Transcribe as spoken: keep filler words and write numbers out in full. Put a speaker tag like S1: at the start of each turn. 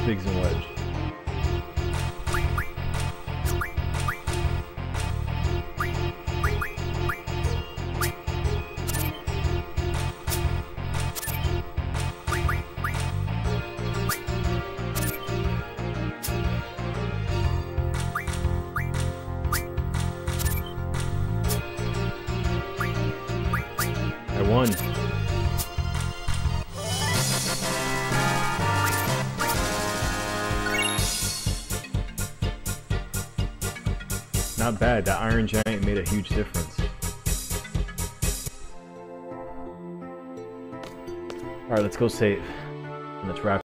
S1: Biggs and Wedge. I won. Not bad, that Iron Giant made a huge difference. Alright, let's go save. And let's wrap